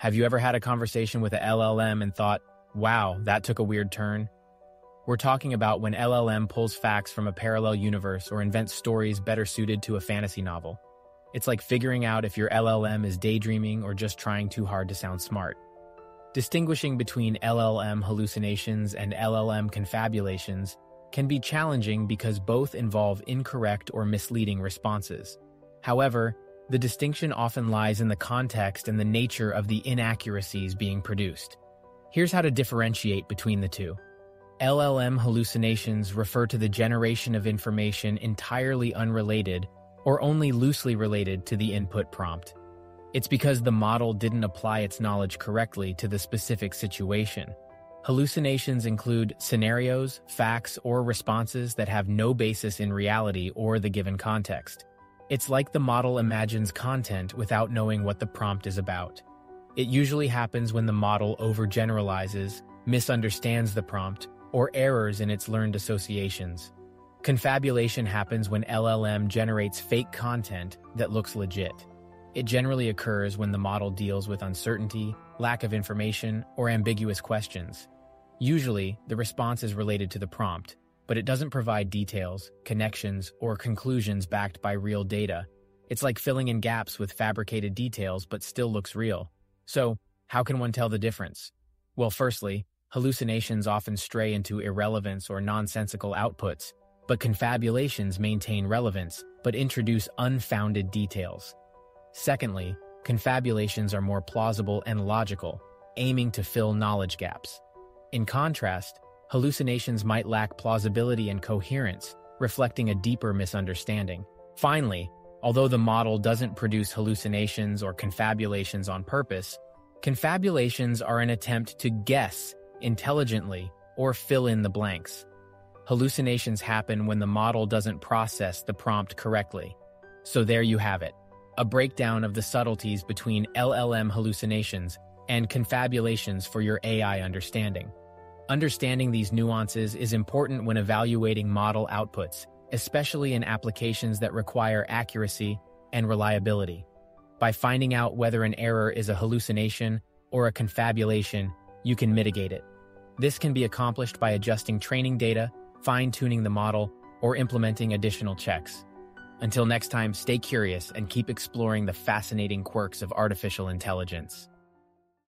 Have you ever had a conversation with a LLM and thought, wow, that took a weird turn? We're talking about when LLM pulls facts from a parallel universe or invents stories better suited to a fantasy novel. It's like figuring out if your LLM is daydreaming or just trying too hard to sound smart. Distinguishing between LLM hallucinations and LLM confabulations can be challenging because both involve incorrect or misleading responses. However, the distinction often lies in the context and the nature of the inaccuracies being produced. Here's how to differentiate between the two. LLM hallucinations refer to the generation of information entirely unrelated or only loosely related to the input prompt. It's because the model didn't apply its knowledge correctly to the specific situation. Hallucinations include scenarios, facts, or responses that have no basis in reality or the given context. It's like the model imagines content without knowing what the prompt is about. It usually happens when the model overgeneralizes, misunderstands the prompt, or errors in its learned associations. Confabulation happens when LLM generates fake content that looks legit. It generally occurs when the model deals with uncertainty, lack of information, or ambiguous questions. Usually, the response is related to the prompt, but it doesn't provide details, connections, or conclusions backed by real data. It's like filling in gaps with fabricated details but still looks real. So, how can one tell the difference? Well, firstly, hallucinations often stray into irrelevance or nonsensical outputs, but confabulations maintain relevance but introduce unfounded details. Secondly, confabulations are more plausible and logical, aiming to fill knowledge gaps. In contrast, hallucinations might lack plausibility and coherence, reflecting a deeper misunderstanding. Finally, although the model doesn't produce hallucinations or confabulations on purpose, confabulations are an attempt to guess intelligently or fill in the blanks. Hallucinations happen when the model doesn't process the prompt correctly. So there you have it, a breakdown of the subtleties between LLM hallucinations and confabulations for your AI understanding. Understanding these nuances is important when evaluating model outputs, especially in applications that require accuracy and reliability. By finding out whether an error is a hallucination or a confabulation, you can mitigate it. This can be accomplished by adjusting training data, fine-tuning the model, or implementing additional checks. Until next time, stay curious and keep exploring the fascinating quirks of artificial intelligence.